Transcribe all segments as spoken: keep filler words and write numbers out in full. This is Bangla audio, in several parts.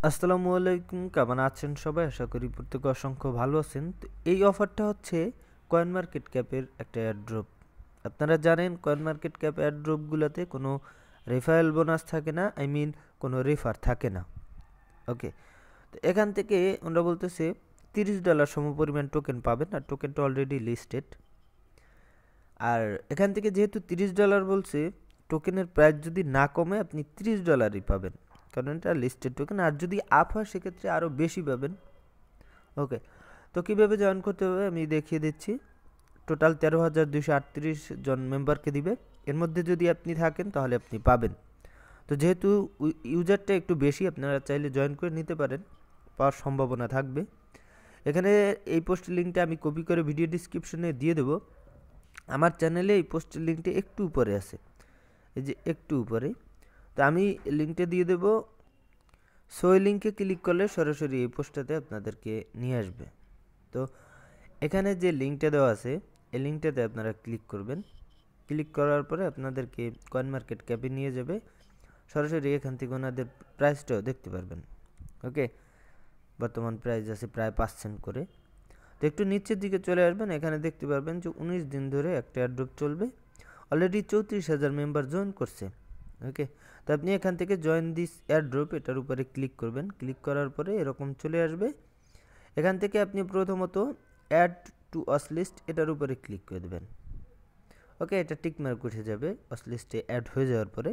আসসালামু আলাইকুম, কেমন আছেন সবাই? আশা করি প্রত্যেকে অসংখ্য ভালো আছেন। তো এই অফারটা হচ্ছে কয়েন মার্কেট ক্যাপের একটা এয়ারড্রপ। আপনারা জানেন কয়েন মার্কেট ক্যাপ এয়ারড্রপগুলোতে কোনো রেফারেল বোনাস থাকে না, আই মিন কোনো রেফার থাকে না। ওকে, তো এখান থেকে ওরা বলতেছে তিরিশ ডলার সমপরিমাণ টোকেন পাবেন, আর টোকেনটা অলরেডি লিস্টেড। আর এখান থেকে যেহেতু তিরিশ ডলার বলছে, টোকেনের প্রাইস যদি না কমে আপনি তিরিশ ডলারই পাবেন, কারণ এটা লিস্টেড টোকেন। আর যদি আপ হয় সেক্ষেত্রে আরও বেশি পাবেন। ওকে, তো কীভাবে জয়েন করতে হবে আমি দেখিয়ে দিচ্ছি। টোটাল তেরো হাজার দুইশো আটত্রিশ জন মেম্বারকে দিবে, এর মধ্যে যদি আপনি থাকেন তাহলে আপনি পাবেন। তো যেহেতু ইউজারটা একটু বেশি, আপনারা চাইলে জয়েন করে নিতে পারেন, পাওয়ার সম্ভাবনা থাকবে। এখানে এই পোস্টের লিঙ্কটা আমি কপি করে ভিডিও ডিসক্রিপশনে দিয়ে দেবো। আমার চ্যানেলে এই পোস্টের লিঙ্কটা একটু উপরে আছে, এই যে একটু উপরে, তো আমি লিঙ্কটা দিয়ে দেবো। সো এই লিঙ্কে ক্লিক করলে সরাসরি এই পোস্টটাতে আপনাদেরকে নিয়ে আসবে। তো এখানে যে লিঙ্কটা দেওয়া আছে এই লিঙ্কটাতে আপনারা ক্লিক করবেন। ক্লিক করার পরে আপনাদেরকে কয়েন মার্কেট ক্যাপে নিয়ে যাবে। সরাসরি এখান থেকে ওনাদের প্রাইসটাও দেখতে পারবেন। ওকে, বর্তমান প্রাইস আছে প্রায় পাঁচ সেন্ট করে। তো একটু নিচের দিকে চলে আসবেন, এখানে দেখতে পারবেন যে উনিশ দিন ধরে একটা এয়ারড্রপ চলবে। অলরেডি চৌত্রিশ হাজার মেম্বার জয়েন করছে। ওকে, তো আপনি এখান থেকে জয়েন দিস এয়ারড্রপ এটার উপরে ক্লিক করবেন। ক্লিক করার পরে এরকম চলে আসবে। এখান থেকে আপনি প্রথমত অ্যাড টু ওয়াচ লিস্ট এটার উপরে ক্লিক করে দেবেন। ওকে, এটা টিক মার্ক উঠে যাবে। ওয়াচ লিস্টে অ্যাড হয়ে যাওয়ার পরে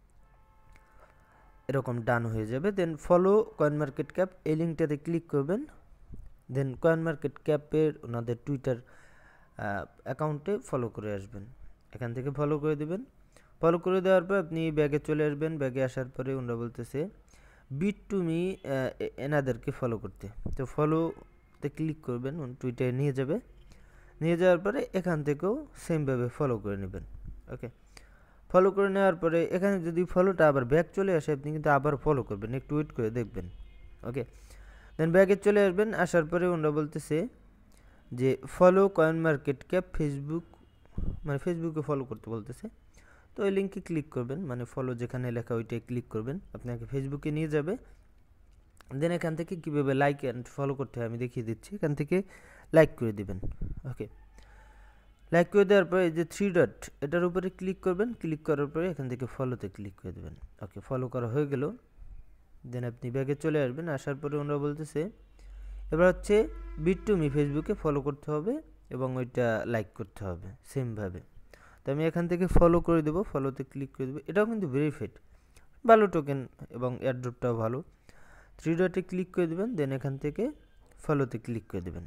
এরকম ডান হয়ে যাবে। Then follow coin market cap এই লিঙ্কটাতে ক্লিক করবেন। দেন কয়েন মার্কেট ক্যাপের ওনাদের টুইটার অ্যাকাউন্টে ফলো করে আসবেন। এখান থেকে ফলো করে দেবেন। ফলো করে দেওয়ার পর আপনি ব্যাগে চলে আসবেন। ব্যাগে আসার পরে ওনারা বলতেছে বিট টু মি এনাদেরকে ফলো করতে, তো ফলোতে ক্লিক করবেন, টুইটারে নিয়ে যাবে। নিয়ে যাওয়ার পরে এখান থেকেও সেমভাবে ফলো করে নেবেন। ওকে, ফলো করে নেওয়ার পরে এখানে যদি ফলোটা আবার ব্যাক চলে আসে আপনি কিন্তু আবার ফলো করবেন, একটু ওয়েট করে দেখবেন। ওকে, দেন ব্যাগে চলে আসবেন। আসার পরে ওনারা বলতেছে যে follow coin market cap Facebook, মানে ফেসবুকে ফলো করতে বলতেছে। তো ওই লিঙ্কে ক্লিক করবেন, মানে ফলো যেখানে লেখা ওইটাই ক্লিক করবেন, আপনাকে ফেসবুকে নিয়ে যাবে। দেন এখান থেকে কীভাবে লাইক অ্যান্ড ফলো করতে হয় আমি দেখিয়ে দিচ্ছি। এখান থেকে লাইক করে দিবেন। ওকে, লাইক করে দেওয়ার পরে এই যে থ্রি ডট এটার উপরে ক্লিক করবেন। ক্লিক করার পরে এখান থেকে ফলোতে ক্লিক করে দেবেন। ওকে, ফলো করা হয়ে গেল। দেন আপনি ব্যাগে চলে আসবেন। আসার পরে ওনারা বলতেছে এবার হচ্ছে বিট টু মি ফেসবুকে ফলো করতে হবে এবং ওইটা লাইক করতে হবে সেমভাবে। তো আমি এখান থেকে ফলো করে দেবো, ফলোতে ক্লিক করে দেবো। এটাও কিন্তু ভেরিফাইড, ভালো টোকেন এবং এয়ারড্রপটাও ভালো। থ্রি ডটে ক্লিক করে দেবেন। দেন এখান থেকে ফলোতে ক্লিক করে দেবেন।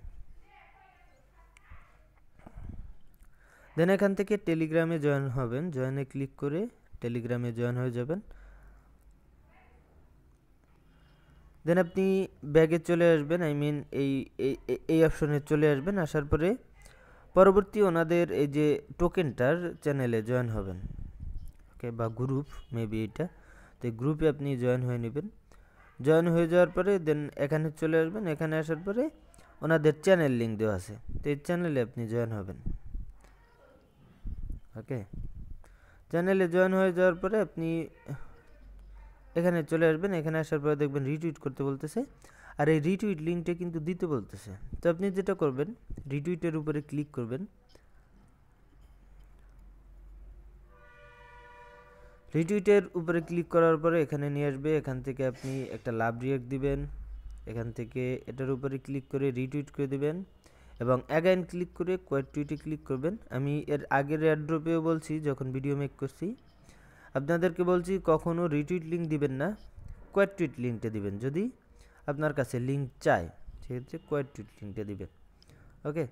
দেন এখান থেকে টেলিগ্রামে জয়েন হবেন। জয়েনে ক্লিক করে টেলিগ্রামে জয়েন হয়ে যাবেন। দেন আপনি ব্যাগে চলে আসবেন, আই মিন এই এই অপশনে চলে আসবেন। আসার পরে পরবর্তী ওনাদের এই যে টোকেনটার চ্যানেলে জয়েন হবেন। ওকে, বা গ্রুপ মেবি এটা, তো এই গ্রুপে আপনি জয়েন হয়ে নেবেন। জয়েন হয়ে যাওয়ার পরে দেন এখানে চলে আসবেন। এখানে আসার পরে ওনাদের চ্যানেল লিঙ্ক দেওয়া আছে, তো এই চ্যানেলে আপনি জয়েন হবেন। ওকে, চ্যানেলে জয়েন হয়ে যাওয়ার পরে আপনি এখানে চলে আসবেন। এখানে আসার পরে দেখবেন রিটুইট করতে বলতেছে, আর এই রিটুইট লিঙ্কটা কিন্তু দিতে বলতেছে। তো আপনি যেটা করবেন রিটুইটের উপরে ক্লিক করবেন। রিটুইটের উপরে ক্লিক করার পরে এখানে নিয়ে আসবে। এখান থেকে আপনি একটা লাভ রিয়াক্ট দিবেন। এখান থেকে এটার উপরে ক্লিক করে রিটুইট করে দিবেন এবং অ্যাগাইন ক্লিক করে কোয়াইট টুইটে ক্লিক করবেন। আমি এর আগের এয়ারড্রপেও বলছি, যখন ভিডিও মেক করছি আপনাদেরকে বলছি কখনও রিটুইট লিঙ্ক দিবেন না, কোয়াইট টুইট লিঙ্কটা দিবেন। যদি আপনার কাছে লিঙ্ক চায় সেক্ষেত্রে কোয়াইট টুইট লিঙ্কটা দিবেন। ওকে,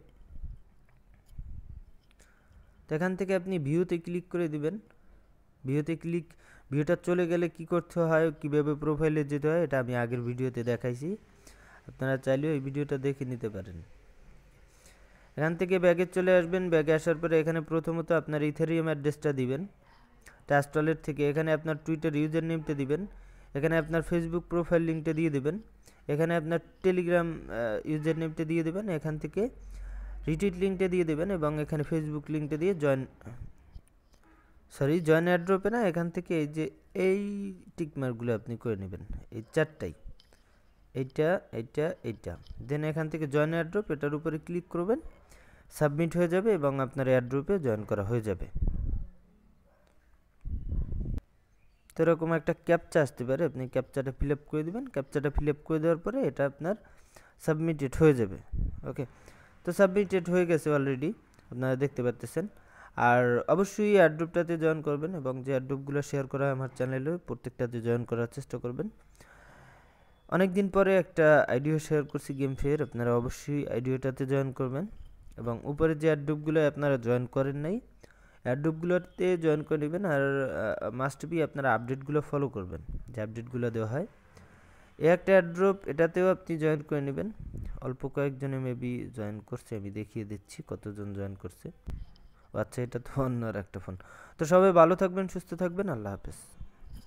তো এখান থেকে আপনি ভিউতে ক্লিক করে দিবেন। ভিউতে ক্লিক ভিউটা চলে গেলে কি করতে হয়, কীভাবে প্রোফাইলে যেতে হয় এটা আমি আগের ভিডিওতে দেখাইছি, আপনারা চাইলেও এই ভিডিওটা দেখে নিতে পারেন। এখান থেকে ব্যাগে চলে আসবেন। ব্যাগে আসার পরে এখানে প্রথমত আপনার ইথেরিয়াম অ্যাড্রেসটা দিবেন ট্রাস্টওয়ালেট থেকে। এখানে আপনার টুইটার ইউজার নেমটা দিবেন। এখানে আপনার ফেসবুক প্রোফাইল লিঙ্কটা দিয়ে দেবেন। এখানে আপনার টেলিগ্রাম ইউজার নেমটা দিয়ে দেবেন। এখান থেকে রিটুইট লিঙ্কটা দিয়ে দেবেন এবং এখানে ফেসবুক লিঙ্কটা দিয়ে জয়েন সরি জয়েন এয়ারড্রপে না, এখান থেকে এই যে এই টিকমার্কগুলো আপনি করে নেবেন, এই চারটাই। এইটা এইটা এইটা দেন এখান থেকে জয়েন এয়ারড্রপ এটার উপরে ক্লিক করবেন, সাবমিট হয়ে যাবে এবং আপনার এয়ারড্রপে জয়েন করা হয়ে যাবে। তো এরকম একটা ক্যাপচা আসতে পারে, আপনি ক্যাপচাটা ফিল আপ করে দেবেন। ক্যাপচাটা ফিল আপ করে দেওয়ার পরে এটা আপনার সাবমিটেড হয়ে যাবে। ওকে, তো সাবমিটেড হয়ে গেছে অলরেডি, আপনারা দেখতে পাচ্ছেন। আর অবশ্যই এয়ারড্রপটাতে জয়েন করবেন এবং যে এয়ারড্রপগুলো শেয়ার করা হয় আমার চ্যানেলে প্রত্যেকটাতে জয়েন করার চেষ্টা করবেন। অনেক দিন পরে একটা আইডিও শেয়ার করছি গেম ফেয়ার, আপনারা অবশ্যই আইডিওটাতে জয়েন করবেন এবং উপরে যে এয়ারড্রপগুলো আপনারা জয়েন করেন নাই এয়ারড্রপগুলোতে জয়েন করে নেবেন। আর মাস্ট বি আপনারা আপডেটগুলো ফলো করবেন, যে আপডেটগুলো দেওয়া হয়। এ একটা এয়ারড্রপ, এটাতেও আপনি জয়েন করে নেবেন। অল্প কয়েকজনে মেবি জয়েন করছে, আমি দেখিয়ে দিচ্ছি কতজন জয়েন করছে। আচ্ছা, এটা তো অন্য আর একটা ফোন। তো সবাই ভালো থাকবেন, সুস্থ থাকবেন, আল্লাহ হাফেজ।